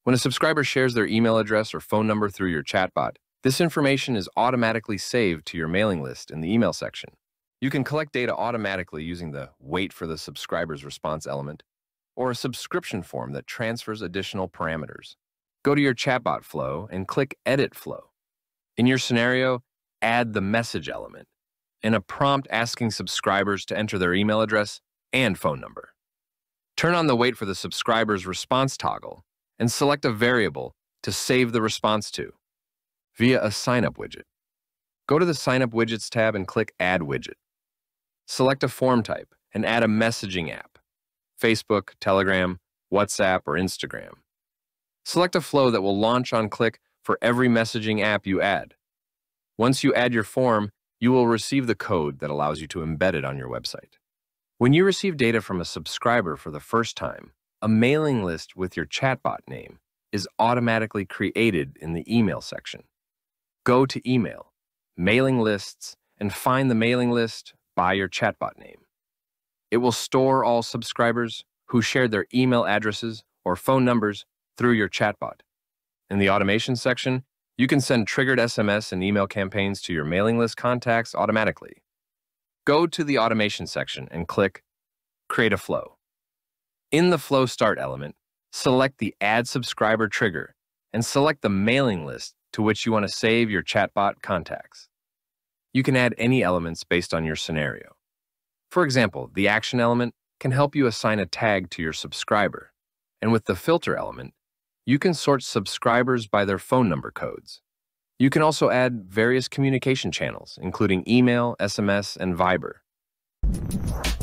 When a subscriber shares their email address or phone number through your chatbot, this information is automatically saved to your mailing list in the email section. You can collect data automatically using the Wait for the Subscriber's Response element or a subscription form that transfers additional parameters. Go to your chatbot flow and click Edit Flow. In your scenario, add the message element and a prompt asking subscribers to enter their email address and phone number. Turn on the Wait for the Subscriber's Response toggle and select a variable to save the response to via a sign-up widget. Go to the Sign-up Widgets tab and click Add Widget. Select a form type and add a messaging app, Facebook, Telegram, WhatsApp, or Instagram. Select a flow that will launch on click for every messaging app you add. Once you add your form, you will receive the code that allows you to embed it on your website. When you receive data from a subscriber for the first time, a mailing list with your chatbot name is automatically created in the email section. Go to Email, Mailing Lists, and find the mailing list by your chatbot name. It will store all subscribers who shared their email addresses or phone numbers through your chatbot. In the automation section, you can send triggered SMS and email campaigns to your mailing list contacts automatically. Go to the automation section and click Create a Flow. In the Flow Start element, select the Add Subscriber trigger and select the mailing list to which you want to save your chatbot contacts. You can add any elements based on your scenario. For example, the Action element can help you assign a tag to your subscriber, and with the Filter element, you can sort subscribers by their phone number codes. You can also add various communication channels, including email, SMS, and Viber.